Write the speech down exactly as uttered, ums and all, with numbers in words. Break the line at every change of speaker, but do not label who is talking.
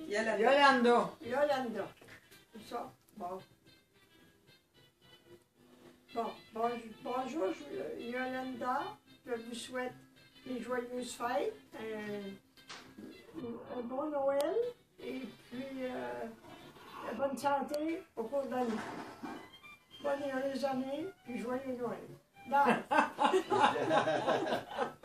Yolanda.
Yolanda.
Yolanda. C'est ça. Bon. Bon, bonjour, bonjour Yolanda. Je vous souhaite une joyeuse fête, un, un bon Noël et puis euh, une bonne santé au cours de l'année. Bonne et heureuse année, puis joyeux Noël. Bye!